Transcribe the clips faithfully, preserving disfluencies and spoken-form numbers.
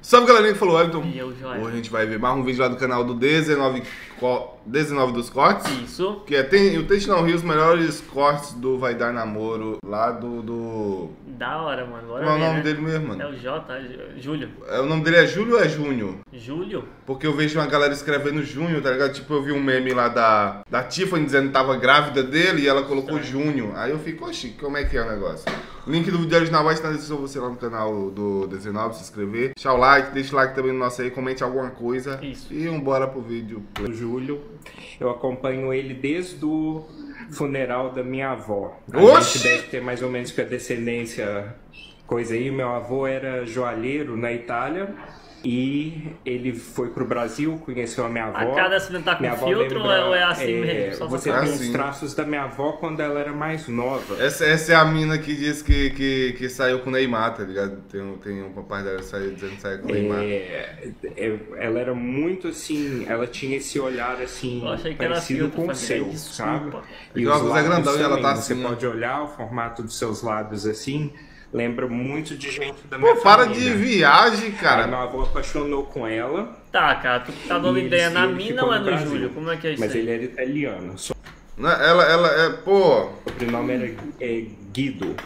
Salve galerinha que falou, Wellington. E eu, Joel. Hoje a gente vai ver mais um vídeo lá do canal do dezenove, dezenove dos cortes. Isso. Que é, tem, o Tente Não Rir, os melhores cortes do Vai Dar Namoro lá do... do... Da hora, mano. Bora Qual é o ver, nome né? dele mesmo, mano? É o J, Júlio. É, o nome dele é Júlio ou é Júnior? Júlio? Porque eu vejo uma galera escrevendo Júnior, tá ligado? Tipo, eu vi um meme lá da, da Tiffany dizendo que tava grávida dele e ela colocou Júnior. Aí eu fico, oxi, como é que é o negócio? O link do vídeo original vai estar na descrição, você lá no canal do dezenove, se inscrever. Deixa o like, deixa o like também no nosso aí, comente alguma coisa. Isso. E vambora pro vídeo. O Júlio, eu acompanho ele desde o funeral da minha avó. A Oxi! gente deve ter mais ou menos com a descendência, coisa aí. Meu avô era joalheiro na Itália e ele foi pro Brasil, conheceu a minha avó. A cara dessa menina tá com Minha avó filtro lembra, ou é assim é, mesmo? Só Você pra tem É os assim. traços da minha avó quando ela era mais nova. Essa, essa é a mina que diz que, que, que saiu com o Neymar, tá ligado? Tem, um- tem um papai dela que saiu dizendo que saiu com o Neymar. É, é, ela era muito assim, ela tinha esse olhar assim, Eu achei que era parecido filtro, com o família, seu, desculpa. sabe? É que o óculos é lábios grandão e ela também, tá você assim, né? pode olhar o formato dos seus lábios assim, lembra muito de gente da minha Pô, para família. de viagem, Aí cara. meu avô apaixonou com ela. Tá, cara, tu tá dando e ideia ele- na ele mina ficou ou é no Brasil. Júlio? Como é que é isso Mas aí? ele era italiano. Só Né, Ela, ela é, pô... o sobrenome era é, Guido.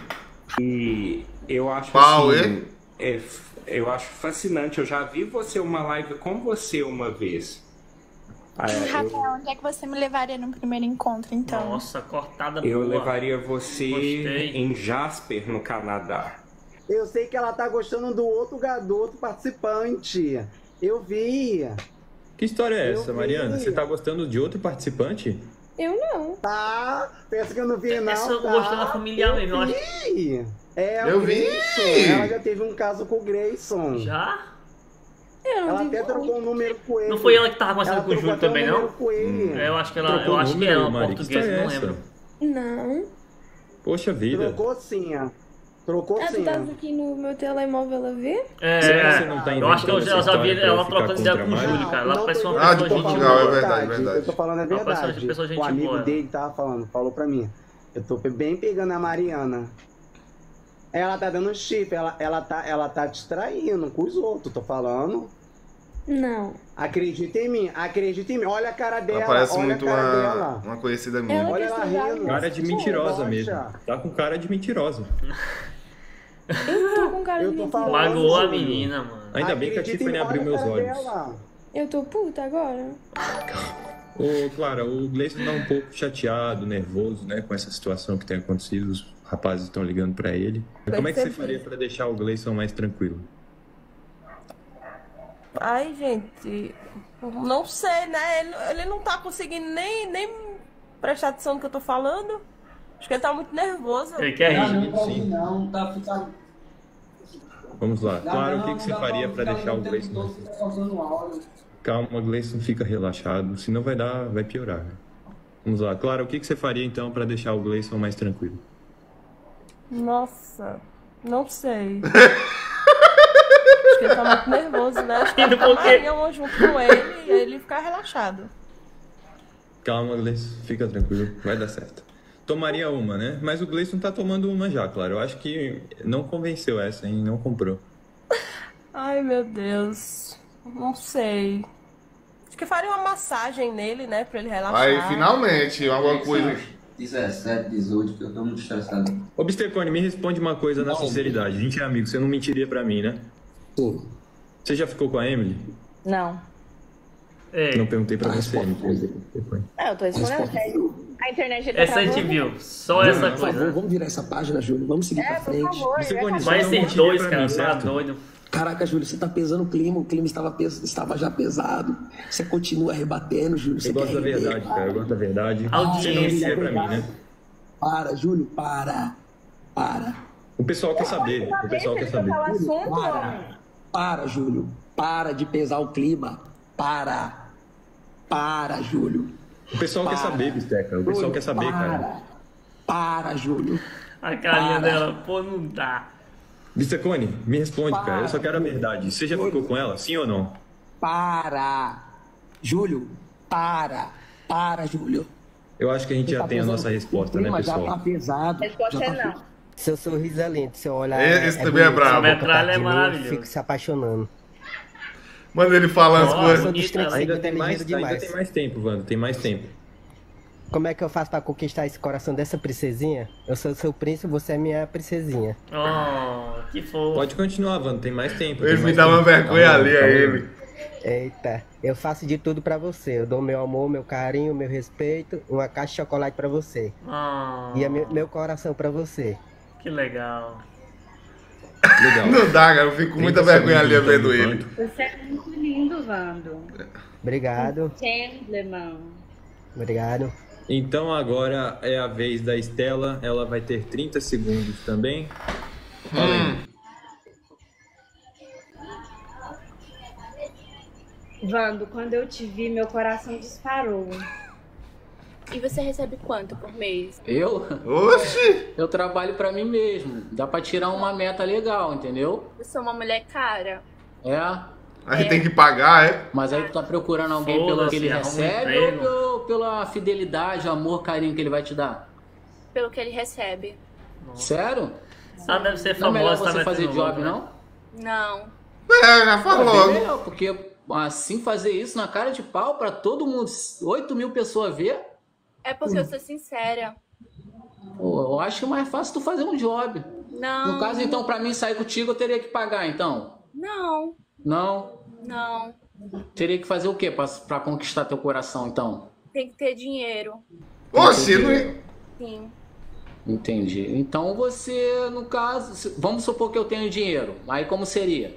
E eu acho Pau, assim, é, eu acho fascinante. Eu já vi você uma live com você uma vez. Ah, eu- Rafael, onde é que você me levaria no primeiro encontro, então? Nossa, cortada Eu boa. levaria você Gostei. em Jasper, no Canadá. Eu sei que ela tá gostando do outro garoto participante. Eu vi. Que história é Eu essa, vi. Mariana? Você tá gostando de outro participante? Eu não. Tá? Pensa que eu não vi, não. Essa eu tá? gostei da familiar eu mesmo, eu acho. vi. É, Eu o vi. Grayson. Ela já teve um caso com o Grayson. Já? Eu não Ela vi, até não. trocou o número com ele. Não foi ela que tava Ela conversando com o trocou Júlio até o também, número não? com ele. É, eu acho que ela, Trocou eu o acho que número, era uma Mari? Que portuguesa, história não é essa? lembro. Não. Poxa vida. Trocou sim, ó. Trocou Ah, tu sim. tá ó. aqui no meu telemóvel a ver? É, Será que é. você não tá eu acho que eu já, eu já vi inventando essa ela história pra eu trocando ficar ideia com o contra a Júlio, Mari? cara. Ela Não, parece tô- uma Ah, de pessoa gente Portugal, boa. é verdade, verdade. Eu tô falando a Ela parece uma verdade. pessoa gente O amigo boa. dele tava falando, falou pra mim. Eu tô bem pegando a Mariana. Ela tá dando chip, ela, ela, tá, ela tá distraindo com os outros, tô falando. Não. Acredita em mim, acredita em mim. Olha a cara dela, Ela parece olha muito a cara uma, dela. uma conhecida minha. Ela Olha quis ela pegar rindo. a Cara de nossa mentirosa Poxa. mesmo. Tá com cara de mentirosa. Eu tô com cara Eu de tô mentira. falando. Magoou a Júlio. menina, mano. Ainda bem que a Acredita em Tiffany mim, abriu olha a meus cara olhos. dela. Eu tô puta agora. Ô, Clara, o Gleison tá um pouco chateado, nervoso, né, com essa situação que tem acontecido. Os rapazes estão ligando pra ele. Como é que você Percebi. faria pra deixar o Gleison mais tranquilo? Ai, gente, não sei, né? Ele, ele não tá conseguindo nem, nem prestar atenção no que eu tô falando. Acho que ele tá muito nervoso. Ele quer rir. Sim. Não, tá ficando. Vamos lá. Clara, o que, que você faria pra deixar o Gleison mais tranquilo? Calma, Gleison, fica relaxado, senão vai dar, vai piorar. Né? Vamos lá. Clara, o que, que você faria então pra deixar o Gleison mais tranquilo? Nossa, não sei. Acho que ele tá muito nervoso, né? Acho que Indo ele tá por quê? Marinha junto com ele e ele ficar relaxado. Calma, Gleison, fica tranquilo, vai dar certo. Tomaria uma, né? Mas o Gleison tá tomando uma já, Clara. Eu acho que não convenceu essa, hein? Não comprou. Ai, meu Deus. Não sei. Acho que faria uma massagem nele, né? Pra ele relaxar. Aí, finalmente, alguma coisa... dezessete, dezoito, que eu tô muito estressado. Ô, Bistecone, me responde uma coisa na sinceridade. A gente é amigo, você não mentiria pra mim, né? Sim. Você já ficou com a Emily? Não. Ei, Não perguntei pra você, Bistecone. É, eu tô respondendo. A internet já tá essa a gente travando. viu. Só essa Por favor, coisa. vamos virar essa página, Júlio. Vamos seguir É, pra por frente. favor. Bistecone, Vai não ser mentiria dois, pra cara. mim, Tá certo? doido. Caraca, Júlio, você tá pesando o clima. O clima estava, pes... estava já pesado. Você continua rebatendo, Júlio. Você Eu gosto quer da rever. verdade, cara. Eu gosto da verdade. Você não Audiência. mentiria pra mim, né? Para, Júlio, para. Para. O pessoal quer saber. O pessoal quer saber. Fala assunto, Para. Para, Júlio. Para de pesar o clima. Para. Para, Júlio. O pessoal quer Para. saber, Bisteca. O pessoal Júlio, quer saber, cara. para. Para, Júlio. A carinha Para. dela, pô, não dá. Bistecone, me responde, Para. cara. Eu só quero a verdade. Você já ficou com ela? Sim ou não? Para. Júlio, para. Para, Júlio. Eu acho que a gente já Tá tem a pesando- nossa resposta, o né, clima já tá pessoal? pesado. Resposta já é tá não. Seu sorriso é lindo, seu olhar Esse é, também é bonito, brabo. sua boca Metralha é tá de mim, maravilhoso. Fico se apaixonando. Manda ele falar as Nossa, coisas. bonita, ela. Ainda Ainda tem, mais, ainda demais. tem mais tempo, Wanda, tem mais tempo. Como é que eu faço pra conquistar esse coração dessa princesinha? Eu sou seu príncipe, você é minha princesinha. Oh, que fofo. Pode continuar, Wanda, tem mais tempo. Ele tem me mais dá uma tempo. vergonha Calma, ali a calma. ele. Eita, eu faço de tudo pra você. Eu dou meu amor, meu carinho, meu respeito, uma caixa de chocolate pra você. Oh, E é meu, meu coração pra você. que legal. Legal. Não dá, cara. Eu fico com muita trinta vergonha ali segundos, vendo então, ele. enquanto- Você é muito lindo, Vando. Obrigado, Gentleman. obrigado. Então agora é a vez da Estela. Ela vai ter trinta segundos também. Hum. Vando, quando eu te vi, meu coração disparou. E você recebe quanto por mês? Eu? Oxi! Eu trabalho pra mim mesmo. Dá pra tirar uma meta legal, entendeu? Eu sou uma mulher cara. É. Aí tem que pagar, é? Mas aí tu tá procurando alguém pelo Foda-se, que ele arruma um recebe emprego. ou pelo- pela fidelidade, amor, carinho que ele vai te dar? Pelo que ele recebe. Sério? Ela deve ser Não é melhor famosa, você tá fazer metendo job, louco, né? não? Não. É, já Pô, falou. bem melhor, porque assim fazer isso na cara de pau pra todo mundo, oito mil pessoas ver, É porque eu sou sincera. pô, eu acho que é mais fácil tu fazer um job. Não. No caso, então, pra mim sair contigo, eu teria que pagar, então? Não. Não? Não. Teria que fazer o quê pra, pra conquistar teu coração, então? Tem que ter dinheiro. Oxi, não é- Sim. Entendi. Então você, no caso, se- vamos supor que eu tenho dinheiro. Aí como seria?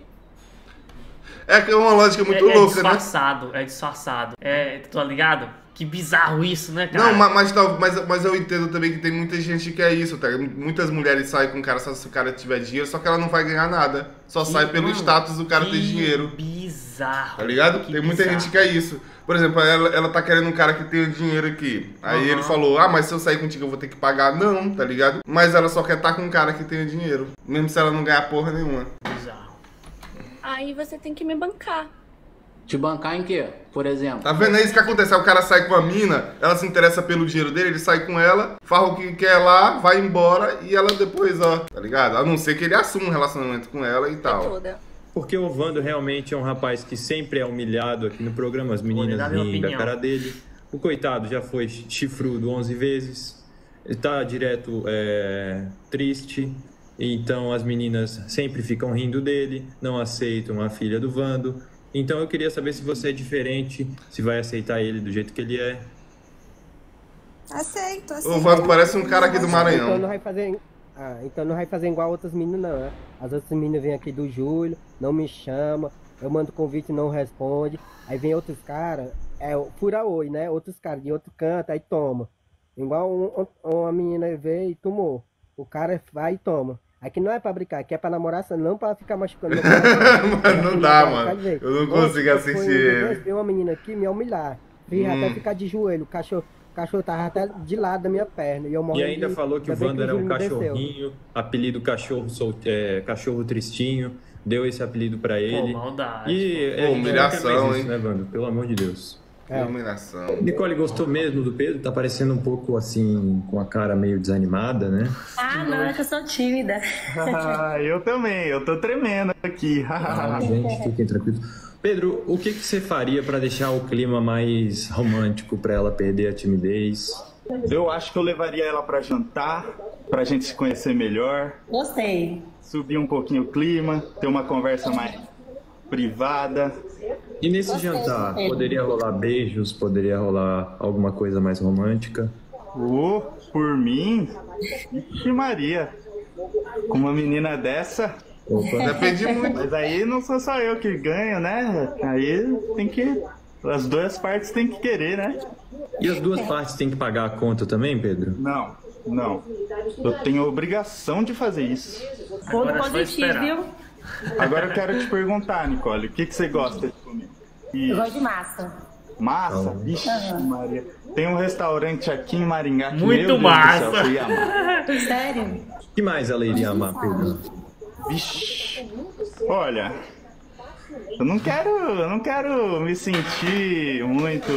É que é uma lógica muito é, é louca, né? disfarçado, é disfarçado. É, tá ligado? Que bizarro isso, né, cara? Não, ma- mas, tal- mas, mas eu entendo também que tem muita gente que é isso, tá? Muitas mulheres saem com o cara só se o cara tiver dinheiro, só que ela não vai ganhar nada. Só Que- sai pelo mano, status do cara ter que dinheiro. Bizarro. Tá ligado? Que Tem muita bizarro. gente que é isso. Por exemplo, ela, ela tá querendo um cara que tenha dinheiro aqui. Aí Aham. ele falou, ah, mas se eu sair contigo eu vou ter que pagar. Não, tá ligado? Mas ela só quer estar com um cara que tenha dinheiro. Mesmo se ela não ganhar porra nenhuma. Bizarro. Aí você tem que me bancar. Te bancar em quê, por exemplo? Tá vendo? É isso que acontece. Aí o cara sai com a mina, ela se interessa pelo dinheiro dele, ele sai com ela, faz o que quer lá, vai embora e ela depois, ó, tá ligado? A não ser que ele assuma um relacionamento com ela e tal. Toda. Porque o Vando realmente é um rapaz que sempre é humilhado aqui no programa, as Vou lhe meninas dar minha riem da opinião. cara dele. O coitado já foi chifrudo onze vezes, ele tá direto é, triste, então as meninas sempre ficam rindo dele, não aceitam a filha do Vando. Então eu queria saber se você é diferente, se vai aceitar ele do jeito que ele é. Aceito, aceito. O Vando parece um cara aqui do Então Maranhão. não vai fazer. Ah, então não vai fazer igual outras meninas, não, né? As outras meninas vêm aqui do Júlio, não me chama, eu mando convite e não responde. Aí vem outros caras, é fura oi, né? Outros caras de outro canto, aí toma. Igual um- um- uma menina veio e tomou. O cara vai e toma. Aqui não é pra brincar, aqui é pra namorar, não pra ficar machucando. meu coração. Mas não dá, mano. Quer dizer, Eu não ontem consigo eu assistir fui um dia ele. desse, veio uma menina aqui me humilhar. Fiz Hum. até ficar de joelho. O cachorro, o cachorro tava até de lado da minha perna. E, eu E morrendo ainda de- falou que o ainda bem Vando era um Júlio me desceu. cachorrinho, apelido cachorro, sol- é, cachorro tristinho, deu esse apelido pra ele. maldade, E pô. a gente Humilhação, não quer mais isso, hein? né, Vando? Pelo amor de Deus. É. Iluminação. Nicole gostou mesmo do Pedro? Tá parecendo um pouco assim, com a cara meio desanimada, né? Ah, não, é que eu sou tímida. Ah, eu também, eu tô tremendo aqui. Ah, gente, fiquem tranquilos. Pedro, o que, que você faria pra deixar o clima mais romântico, pra ela perder a timidez? Eu acho que eu levaria ela pra jantar, pra gente se conhecer melhor, Gostei. subir um pouquinho o clima, ter uma conversa mais privada. E nesse jantar, poderia rolar beijos, poderia rolar alguma coisa mais romântica? Oh, por mim? Ixi Maria. Com uma menina dessa... Opa. Depende muito. Mas aí não sou só eu que ganho, né? Aí tem que... As duas partes têm que querer, né? E as duas partes têm que pagar a conta também, Pedro? Não, não. Eu tenho a obrigação de fazer isso. Ponto Agora é só positivo, esperar. viu? Agora eu quero te perguntar, Nicole, o que, que você gosta de comer? Eu gosto de massa. Massa? Vixe, Maria. Tem um restaurante aqui em Maringá que, Muito meu Deus massa. do céu, você ia amar. Sério? O que mais ela iria amar, Pedro? Vixe. Olha, eu não quero, eu não quero me sentir muito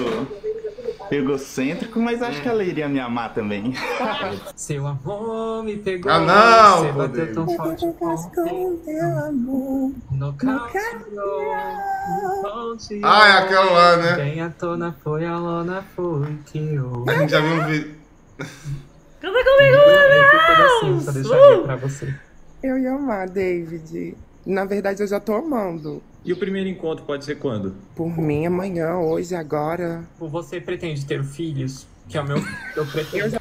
egocêntrico, mas acho que ela iria me amar também. Seu amor me pegou. Ah, não, Você Rodrigo. bateu tão forte com no calcio. Ah, é aquela lá, né? Quem à tona foi a lona, foi que eu... A gente já viu um vídeo. Canta comigo, Deus! Pra deixar pra você. Eu ia amar, David. Na verdade, eu já tô amando. E o primeiro encontro pode ser quando? Por mim, amanhã, hoje, agora. Você pretende ter filhos? Que é o meu... Eu pretendo...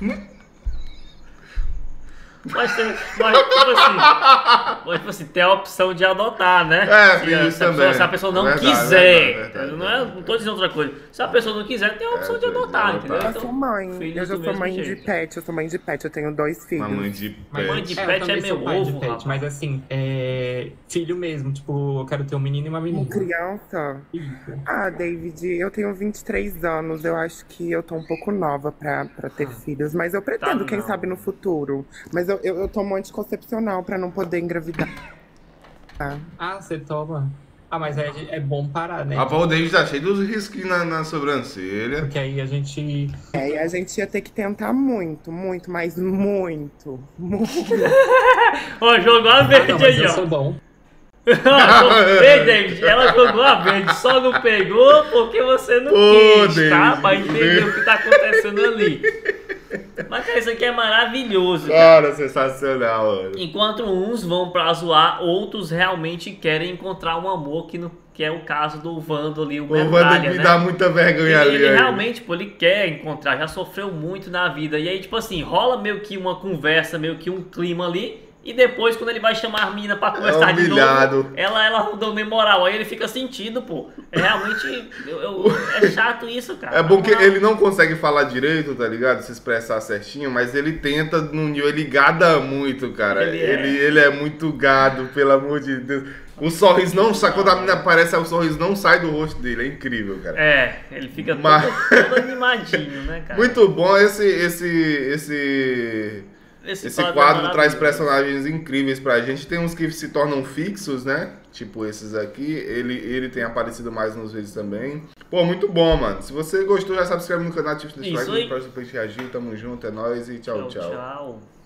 Mas, tem, mas, tipo assim, mas, tipo assim, tem a opção de adotar, né? É, se, tem a, isso se, a pessoa, também. se a pessoa não Verdade, quiser, verdade, verdade, não, é, não tô dizendo outra coisa. Se a pessoa não quiser, tem a opção É, de adotar, de entendeu? adotar. Eu sou mãe. filho Eu já do sou mesmo mãe de jeito. pet. Eu sou mãe de pet. Eu tenho dois filhos. Mamãe de pet. Mãe de É, eu pet é também meu sou pai de ovo, pet, rapaz. mas assim, é filho mesmo, tipo, eu quero ter um menino e uma menina. Criança? Isso. Ah, David, eu tenho vinte e três anos. Eu acho que eu tô um pouco nova pra, pra ter filhos. Mas eu pretendo, Tá, quem não. sabe, no futuro. Mas eu, eu, eu tomo anticoncepcional pra não poder engravidar. Ah. Ah, você toma? Ah, mas é, é bom parar, né? A Paul David tá cheio dos risquinhos na, na sobrancelha. Porque aí a gente... É, e a gente ia ter que tentar muito, muito, mas muito, muito. Ó, jogou a Ah, verde não, mas aí, eu ó. sou bom. Ei, David, ela jogou a verde, só não pegou porque você não Ô, quis, tá? David. Pra entender o que tá acontecendo ali. Mas, cara, isso aqui é maravilhoso, cara. Cara, sensacional, mano. Enquanto uns vão pra zoar, outros realmente querem encontrar um amor, que, no, que é o caso do Vando ali, o O Wanda Medalha, me né? dá muita vergonha Ele, ali. ele aí. realmente, pô, ele quer encontrar, já sofreu muito na vida. E aí, tipo assim, rola meio que uma conversa, meio que um clima ali. E depois, quando ele vai chamar a mina pra conversar de humilhado. novo, ela, ela não deu nem moral. Aí ele fica sentido, pô. É realmente, eu, eu- é chato isso, cara. É bom que Na moral. ele não consegue falar direito, tá ligado? Se expressar certinho, mas ele tenta num nível, ele gada muito, cara. Ele Ele, é. ele é muito gado, pelo amor de Deus. O sorriso não sai, quando a menina aparece, o sorriso não sai do rosto dele, é incrível, cara. É, ele fica Mas- todo, todo animadinho, né, cara? Muito bom esse esse esse Esse esse quadro quadro é traz maravilhoso. personagens incríveis pra gente. Tem uns que se tornam fixos, né? Tipo esses aqui. Ele, ele tem aparecido mais nos vídeos também. Pô, muito bom, mano. Se você gostou, já sabe, se inscreve no canal, ativa o Isso like, aí. no próximo pra gente reagir. Tamo junto, é nóis e tchau, Tchau, tchau. tchau.